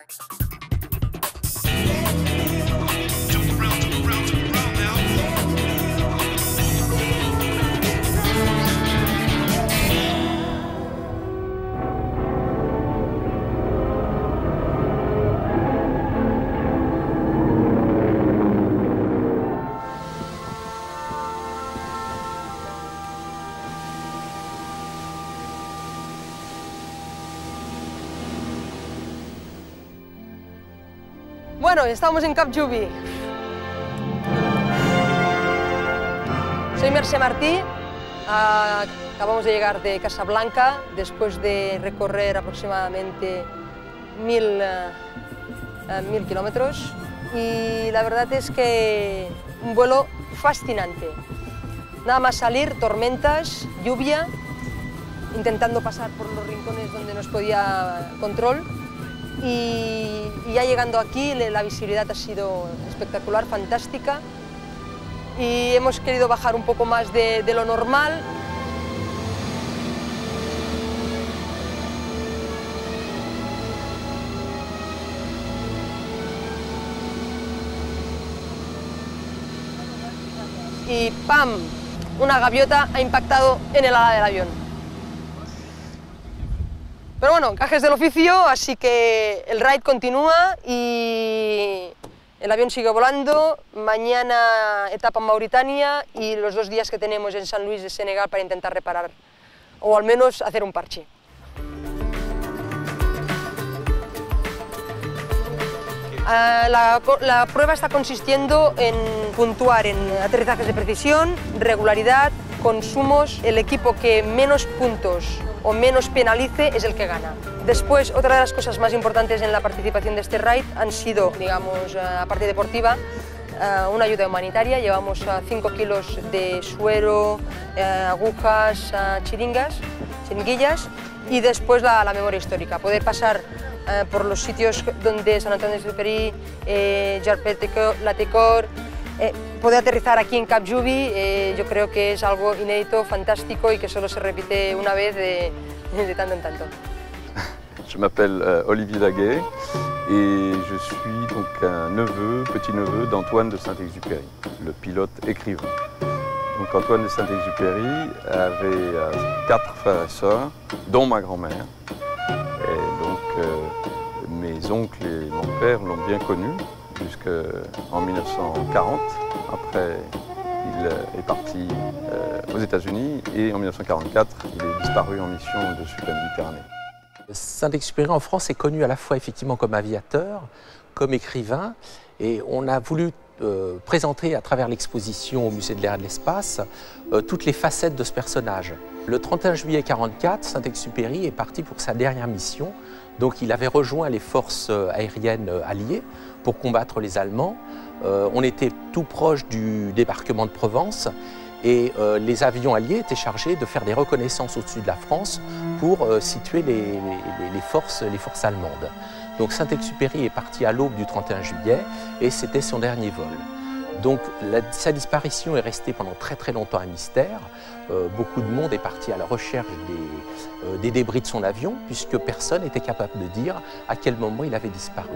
Bueno, estamos en Cap Juby. Soy Mercè Martí, acabamos de llegar de Casablanca después de recorrer aproximadamente 1000 kilómetros y la verdad es que un vuelo fascinante. Nada más salir, tormentas, lluvia, intentando pasar por los rincones donde nos podía control. Y ya llegando aquí la visibilidad ha sido espectacular, fantástica y hemos querido bajar un poco más de lo normal. Y ¡pam! Una gaviota ha impactado en el ala del avión. Pero bueno, gajes del oficio, así que el ride continúa y el avión sigue volando. Mañana etapa en Mauritania y los 2 días que tenemos en San Luis de Senegal para intentar reparar o al menos hacer un parche. La prueba está consistiendo en puntuar en aterrizajes de precisión, regularidad, consumos. El equipo que menos puntos o menos penalice es el que gana. Después, otra de las cosas más importantes en la participación de este ride han sido, digamos, aparte deportiva, una ayuda humanitaria. Llevamos 5 kilos de suero, agujas, chiringuillas y después la memoria histórica. Poder pasar por los sitios donde Sant Antoni de Superi, Jarpet-la-Tecor, poder aterrizar aquí en Cap Juby, yo creo que es algo inédito, fantástico y que solo se repite una vez de tanto en tanto. Je m'appelle Olivier Daguet et je suis donc un petit-neveu d'Antoine de Saint-Exupéry, le pilote écrivain. Donc Antoine de Saint-Exupéry avait 4 frères et sœurs, dont ma grand-mère. Et donc mes oncles et mon père l'ont bien connu jusqu'en 1940. Après, il est parti aux États-Unis et en 1944, il est disparu en mission au-dessus de la Méditerranée. Saint-Exupéry en France est connu à la fois effectivement comme aviateur, comme écrivain, et on a voulu présenter à travers l'exposition au Musée de l'Air et de l'Espace toutes les facettes de ce personnage. Le 31 juillet 1944, Saint-Exupéry est parti pour sa dernière mission. Donc il avait rejoint les forces aériennes alliées pour combattre les Allemands. On était tout proche du débarquement de Provence et les avions alliés étaient chargés de faire des reconnaissances au-dessus de la France pour situer les forces allemandes. Donc Saint-Exupéry est parti à l'aube du 31 juillet et c'était son dernier vol. Donc sa disparition est restée pendant très longtemps un mystère. Beaucoup de monde est parti à la recherche des débris de son avion puisque personne n'était capable de dire à quel moment il avait disparu.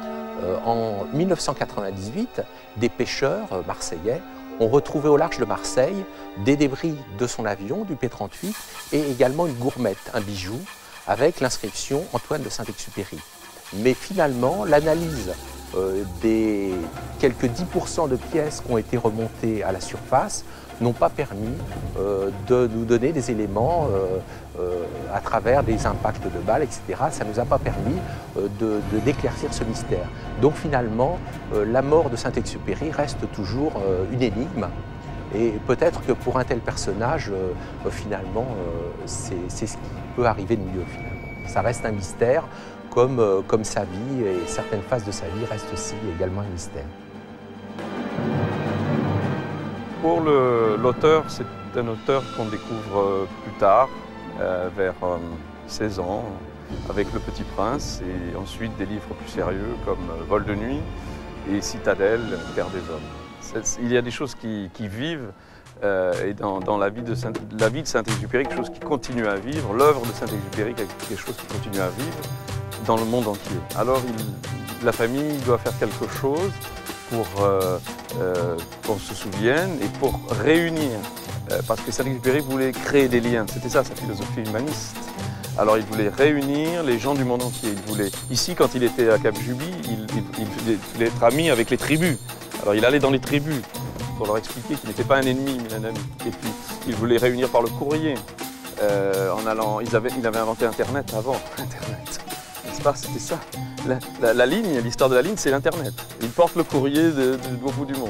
En 1998, des pêcheurs marseillais ont retrouvé au large de Marseille des débris de son avion, du P-38, et également une gourmette, un bijou, avec l'inscription Antoine de Saint-Exupéry. Mais finalement, l'analyse des quelques 10% de pièces qui ont été remontées à la surface n'ont pas permis de nous donner des éléments à travers des impacts de balles, etc. Ça ne nous a pas permis d'éclaircir ce mystère. Donc finalement, la mort de Saint-Exupéry reste toujours une énigme. Et peut-être que pour un tel personnage, finalement, c'est ce qui peut arriver de mieux. Finalement. Ça reste un mystère, comme sa vie et certaines phases de sa vie restent aussi également un mystère. Pour l'auteur, c'est un auteur qu'on découvre plus tard, vers 16 ans, avec Le Petit Prince, et ensuite des livres plus sérieux comme Vol de nuit et Citadelle, Terre des hommes. Il y a des choses qui vivent et dans la vie de Saint-Exupéry, quelque chose qui continue à vivre, l'œuvre de Saint-Exupéry, quelque chose qui continue à vivre dans le monde entier. Alors la famille doit faire quelque chose pour qu'on se souvienne et pour réunir. Parce que Saint-Exupéry voulait créer des liens, c'était ça sa philosophie humaniste. Alors il voulait réunir les gens du monde entier. Ici, quand il était à Cap-Juby, il voulait être ami avec les tribus. Alors il allait dans les tribus pour leur expliquer qu'il n'était pas un ennemi, mais un ami. Et puis il voulait réunir par le courrier. Il avait inventé Internet avant. Internet, n'est-ce pas? C'était ça. La ligne, l'histoire de la ligne, c'est l'Internet. Il porte le courrier au bout du monde.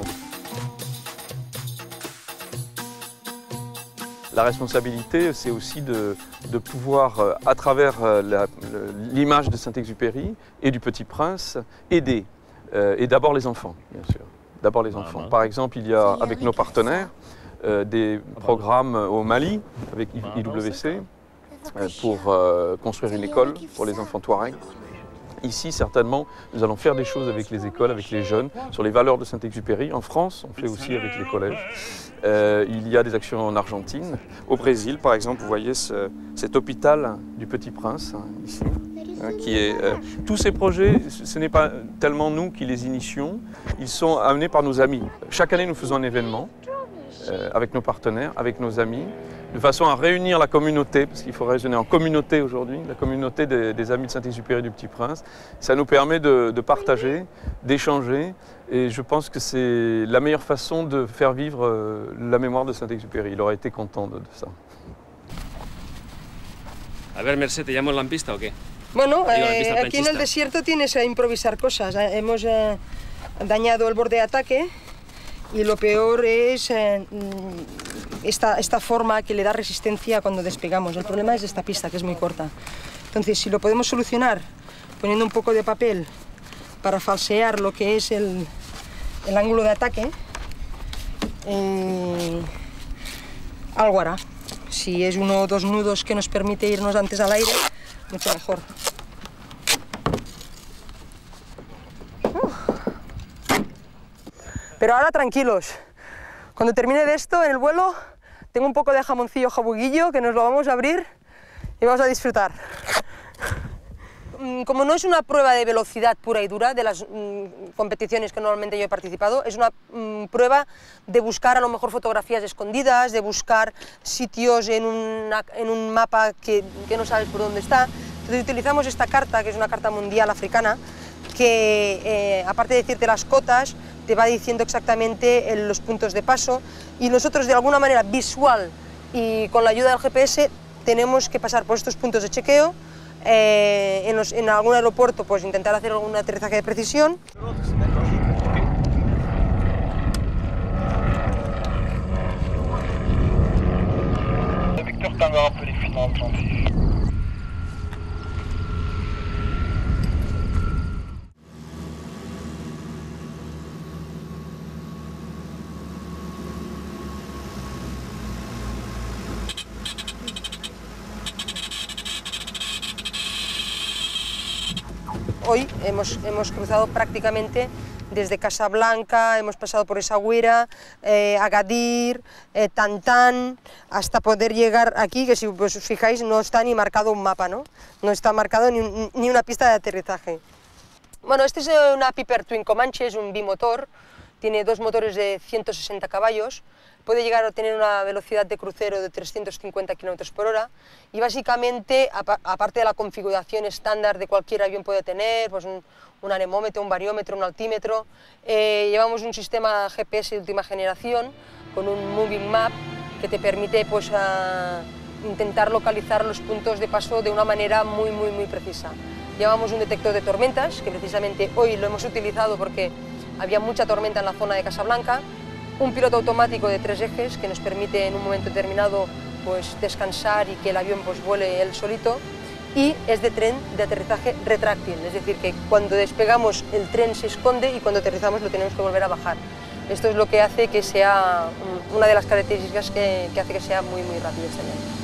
La responsabilité, c'est aussi de pouvoir, à travers l'image de Saint-Exupéry et du Petit Prince, aider. Et d'abord les enfants, bien sûr. D'abord les enfants. Par exemple, il y a, avec nos partenaires, des programmes au Mali, avec IWC, pour construire une école pour les enfants touaregs. Ici, certainement, nous allons faire des choses avec les écoles, avec les jeunes, sur les valeurs de Saint-Exupéry. En France, on fait aussi avec les collèges. Il y a des actions en Argentine. Au Brésil, par exemple, vous voyez cet hôpital du Petit Prince, ici, qui est... tous ces projets, ce n'est pas tellement nous qui les initions, ils sont amenés par nos amis. Chaque année, nous faisons un événement avec nos partenaires, avec nos amis, de façon à réunir la communauté, parce qu'il faut raisonner en communauté aujourd'hui, la communauté des amis de Saint-Exupéry du Petit Prince. Ça nous permet de partager, d'échanger, et je pense que c'est la meilleure façon de faire vivre la mémoire de Saint-Exupéry. Il aurait été content de ça. A ver, Mercè, ¿te llamo el lampista o qué? Bueno, aquí en el desierto tienes a improvisar cosas. Hemos dañado el borde de ataque y lo peor es esta forma que le da resistencia cuando despegamos. El problema es esta pista, que es muy corta. Entonces, si lo podemos solucionar poniendo un poco de papel para falsear lo que es el ángulo de ataque, algo hará. Si es 1 o 2 nudos que nos permite irnos antes al aire, mucho mejor. Pero ahora tranquilos. Cuando termine de esto, en el vuelo, tengo un poco de jamoncillo jabuguillo que nos lo vamos a abrir y vamos a disfrutar. Como no es una prueba de velocidad pura y dura de las competiciones que normalmente yo he participado, es una prueba de buscar a lo mejor fotografías escondidas, de buscar sitios en un mapa que no sabes por dónde está. Entonces utilizamos esta carta, que es una carta mundial africana, que aparte de decirte las cotas, te va diciendo exactamente los puntos de paso, y nosotros de alguna manera visual y con la ayuda del GPS tenemos que pasar por estos puntos de chequeo. En algún aeropuerto, pues intentar hacer algún aterrizaje de precisión. Victor Tango, appelé final attentif. Hoy hemos cruzado prácticamente desde Casablanca, hemos pasado por Essaouira, Agadir, Tantán, hasta poder llegar aquí, que si os fijáis no está ni marcado un mapa, ¿no? No está marcado ni una pista de aterrizaje. Bueno, este es una Piper Twin Comanche, es un bimotor, tiene 2 motores de 160 caballos, puede llegar a tener una velocidad de crucero de 350 km por hora y básicamente, aparte de la configuración estándar de cualquier avión puede tener, pues un anemómetro, un bariómetro, un altímetro, llevamos un sistema GPS de última generación con un Moving Map que te permite pues, intentar localizar los puntos de paso de una manera muy precisa. Llevamos un detector de tormentas, que precisamente hoy lo hemos utilizado porque había mucha tormenta en la zona de Casablanca, un piloto automático de 3 ejes que nos permite en un momento determinado pues, descansar y que el avión pues, vuele él solito, y es de tren de aterrizaje retráctil, es decir, que cuando despegamos el tren se esconde y cuando aterrizamos lo tenemos que volver a bajar. Esto es lo que hace que sea una de las características que hace que sea muy rápido este avión.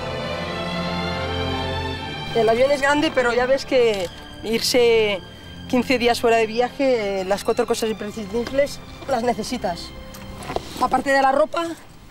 El avión es grande, pero ya ves que 15 días fuera de viaje, las 4 cosas imprescindibles las necesitas. Aparte de la ropa...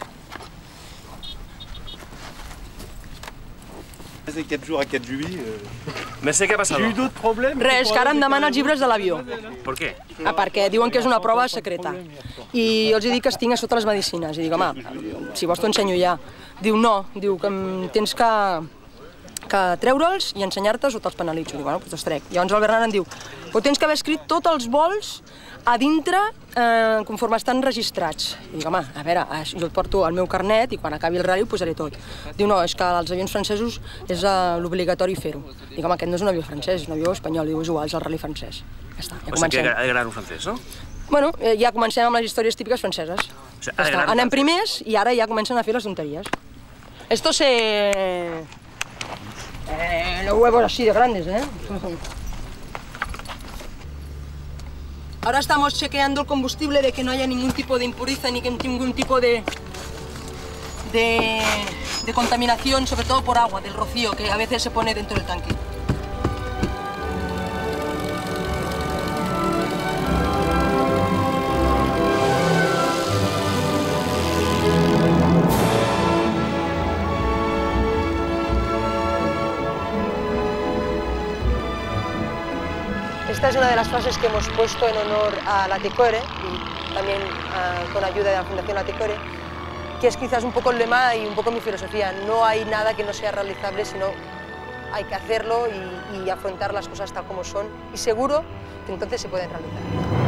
De 4 jours à 4 juillet. Mercè, què ha passat? J'ai eu d'autres problèmes. Res, que ara em demanen els llibres de l'avió. Per què? Perquè diuen que és una prova secreta. I jo els dic que es tinc a sota les medicines. I dic, home, si vols t'ho ensenyo ja. Diu, no, diu que tens que treure'ls i ensenyar-te sota els penalitxos. Dic, bueno, doncs els trec. Llavors el Bernat em diu, però tens que haver escrit tots els vols a dintre conforme estan registrats. I dic, home, a veure, jo et porto el meu carnet i quan acabi el rally ho posaré tot. Diu, no, és que als avions francesos és l'obligatori fer-ho. Dic, home, aquest no és un avió francès, és un avió espanyol. Diu, és igual, és el rally francès. Ja està, ja comencem. O sigui que ha de granar un francès, no? Bueno, ja comencem amb les històries típiques franceses. O sigui, anem primers i ara ja comencen a fer les tonteries. Estos los huevos así de grandes, ¿eh? Ahora estamos chequeando el combustible de que no haya ningún tipo de impureza ni ningún tipo de contaminación, sobre todo por agua, del rocío que a veces se pone dentro del tanque. Esta es una de las frases que hemos puesto en honor a la Tecore y también con ayuda de la Fundación La Tecore, que es quizás un poco el lema y un poco mi filosofía. No hay nada que no sea realizable, sino hay que hacerlo y afrontar las cosas tal como son y seguro que entonces se pueden realizar.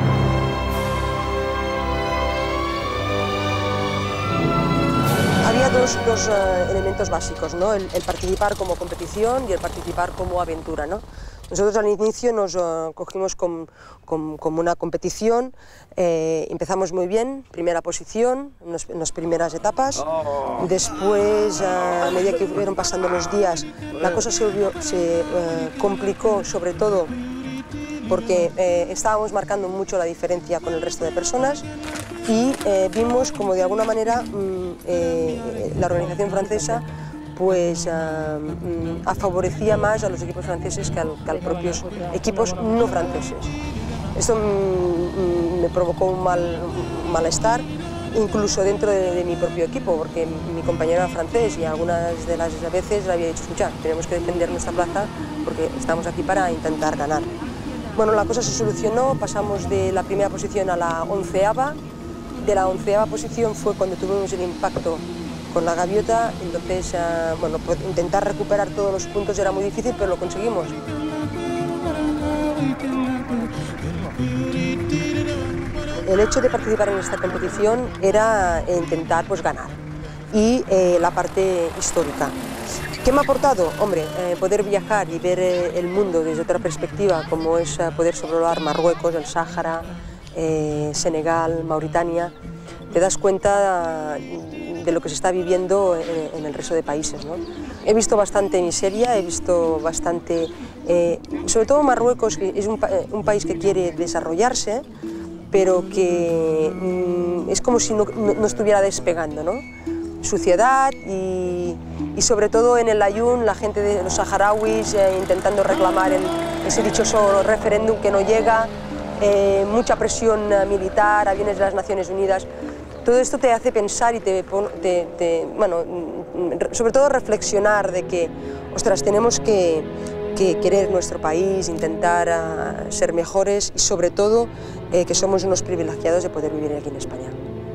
Había dos elementos básicos, ¿no? El participar como competición y el participar como aventura, ¿no? Nosotros al inicio nos cogimos como una competición, empezamos muy bien, primera posición en las primeras etapas, después a medida que fueron pasando los días la cosa se complicó sobre todo porque estábamos marcando mucho la diferencia con el resto de personas y vimos como de alguna manera la organización francesa pues favorecía más a los equipos franceses que a los propios equipos no franceses. Esto me provocó un malestar, incluso dentro de mi propio equipo, porque mi compañero era francés y algunas de las veces le había dicho, escucha, tenemos que defender nuestra plaza porque estamos aquí para intentar ganar. Bueno, la cosa se solucionó, pasamos de la primera posición a la 11ª, de la 11ª posición fue cuando tuvimos el impacto con la gaviota, entonces bueno, intentar recuperar todos los puntos era muy difícil, pero lo conseguimos. El hecho de participar en esta competición era intentar pues, ganar y la parte histórica. ¿Qué me ha aportado? Hombre, poder viajar y ver el mundo desde otra perspectiva, como es poder sobrevolar Marruecos, el Sáhara, Senegal, Mauritania, te das cuenta de lo que se está viviendo en el resto de países, ¿no? He visto bastante miseria, he visto bastante, sobre todo Marruecos, que es un país que quiere desarrollarse, pero que es como si no estuviera despegando, ¿no? Suciedad y sobre todo en el Aaiún la gente de los saharauis intentando reclamar ese dichoso referéndum que no llega, mucha presión militar, aviones de las Naciones Unidas. Todo esto te hace pensar y bueno, sobre todo reflexionar de que, ostras, tenemos que querer nuestro país, intentar ser mejores y sobre todo que somos unos privilegiados de poder vivir aquí en España.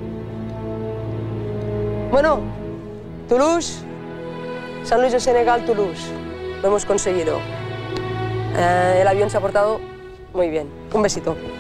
Bueno, Toulouse, San Luis de Senegal, Toulouse, lo hemos conseguido. El avión se ha portado muy bien. Un besito.